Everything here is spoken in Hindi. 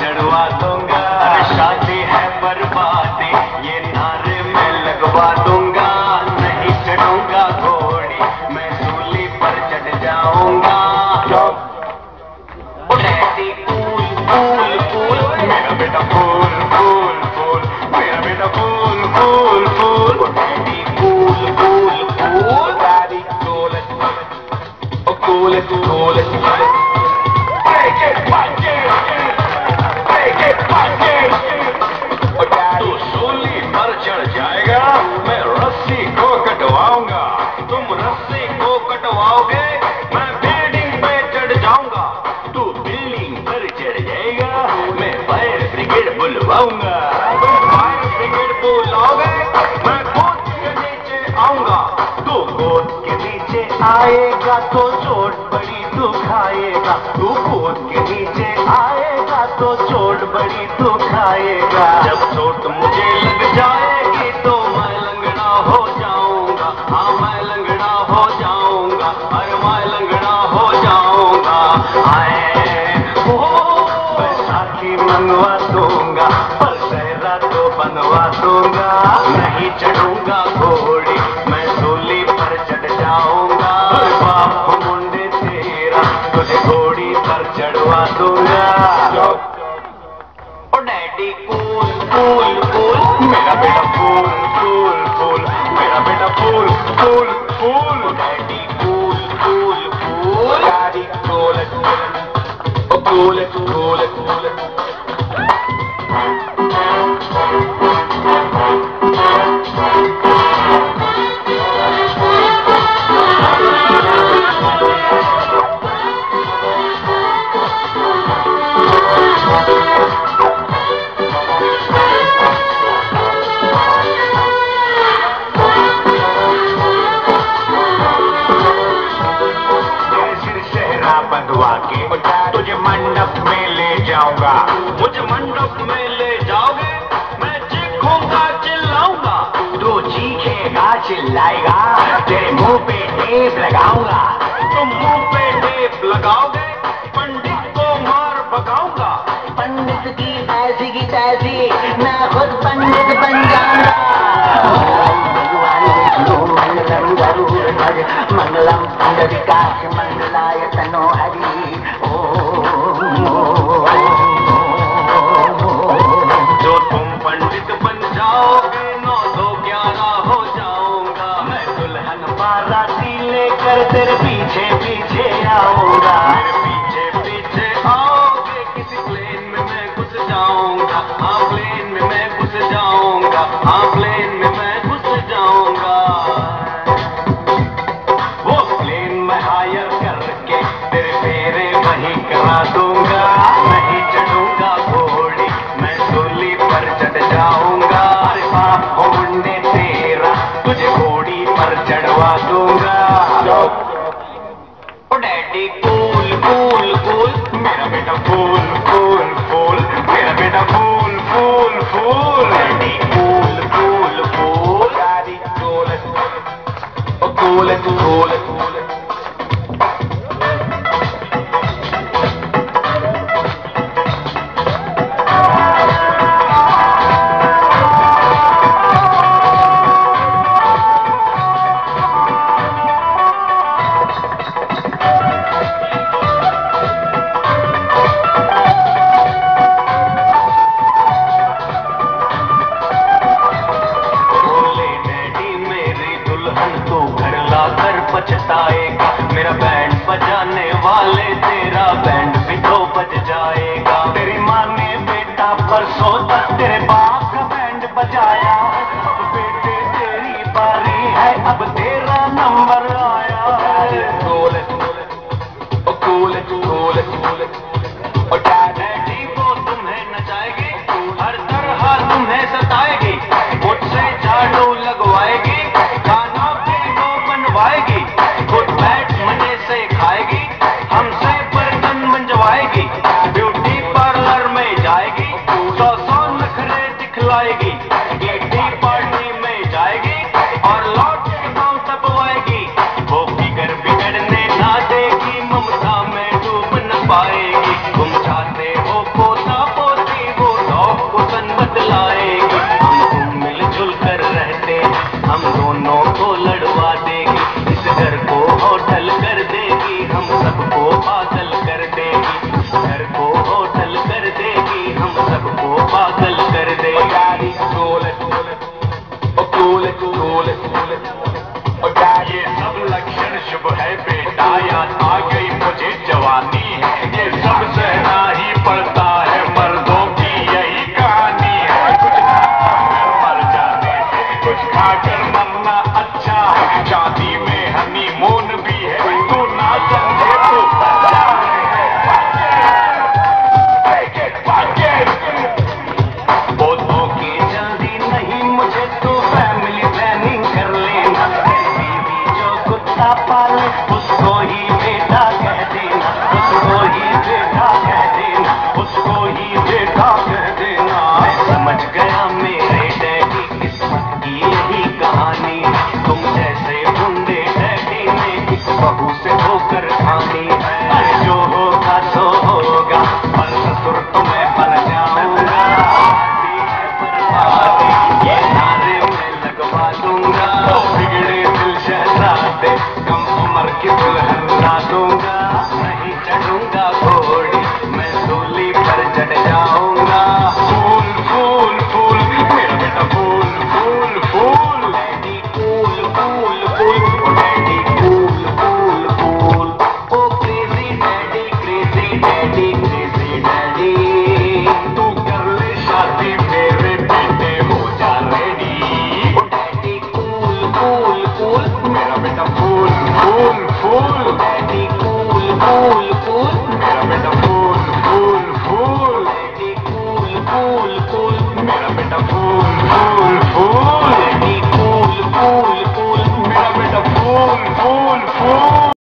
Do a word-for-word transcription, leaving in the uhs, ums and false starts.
चढ़वा दूंगा। अरे शादी है बर्बादी ये नारे में लगवा दूंगा। नहीं चढ़ूंगा घोड़ी मैं सूली पर चढ़ जाऊंगा। डैडी कूल कूल कूल मेरा बेटा कूल कूल कूल मेरा बेटा cool cool cool. Daddy cool cool cool daddy cool cool cool cool. Break it, break it, break it, break it। तू सूली पर चढ़ जाएगा मैं रस्सी को कटवाऊंगा। तुम रस्सी को कटवाओगे मैं बिल्डिंग पे चढ़ जाऊंगा। तू बिल्डिंग पर चढ़ जाएगा मैं फायर ब्रिगेड बुलवाऊंगा। तुम फायर ब्रिगेड बुलाओगे मैं गोद के नीचे आऊंगा। तू गोद के नीचे आएगा तो चोट बड़ी तू खाएगा। तू गोद के नीचे आएगा तो चोट बड़ी तू खाएगा। जब चोट मुझे लग जाएगी तो मैं लंगड़ा हो जाऊंगा। हाँ मैं लंगड़ा हो जाऊंगा। अरे मैं लंगड़ा हो जाऊंगा। आए हो बैसाखी मंगवा दूंगा पर सहरा तो बनवा दूंगा। नहीं चढ़ूंगा घोड़ी मैं सूली पर चढ़ जाऊंगा। बाप मुंडे तेरा तुझे घोड़ी पर चढ़वा दूंगा। ओ डैडी कूल कूल कूल मेरा बेटा कूल कूल कूल मेरा बेटा cool cool cool. Daddy cool cool cool daddy cool cool cool cool. बंधवा के तुझे मंडप में ले जाऊंगा। मुझे मंडप में ले जाओगे मैं चीखूंगा चिल्लाऊंगा। तू चीखेगा चिल्लाएगा तेरे मुंह पे टेप लगाऊंगा। तुम मुंह पे टेप लगाओगे पंडित को मार भगाऊंगा। पंडित की ऐसी की तैसी मैं खुद पंडित बन जाऊंगा। मंगलम पुंडरीकाक्ष मंगलाय तनो हरि जो तुम पंडित बन जाओगे नौ दो ग्यारह हो जाऊंगा। मैं दुल्हन बाराती लेकर तेरे पीछे पीछे आऊंगा। मेरे पीछे पीछे आओगे किसी प्लेन में मैं घुस जाऊंगा। हाँ प्लेन में मैं घुस जाऊंगा। हाँ प्लेन में मैं घुस जाऊंगा। करा दूंगा। नहीं चढ़ूंगा घोड़ी मैं सूली पर चढ़ जाऊंगा। अरे बाप हो मुंडे तेरा तुझे घोड़ी पर चढ़वा दूंगा। ओ डैडी कूल कूल कूल मेरा बेटा कूल कूल कूल मेरा बेटा cool cool cool. Daddy cool cool cool daddy cool cool cool cool. पछताएगा मेरा बैंड बजाने वाले तेरा बैंड भी तो बज जाएगा। तेरी माँ ने बेटा परसों तक तेरे बाप का बैंड बजाया। अब बेटे तेरी बारी है अब तेरा नंबर आया। कूल कूल कूल कूल और डैडी वो तुम्हें नचाएगी हर तरह तुम्हें सताएगी। मुझसे झाड़ू लगवाएगी खाना भी वो बनवाएगी। गुड बैड मजे से खाएगी हमसे बर्तन मंजवाएगी। Beauty cool,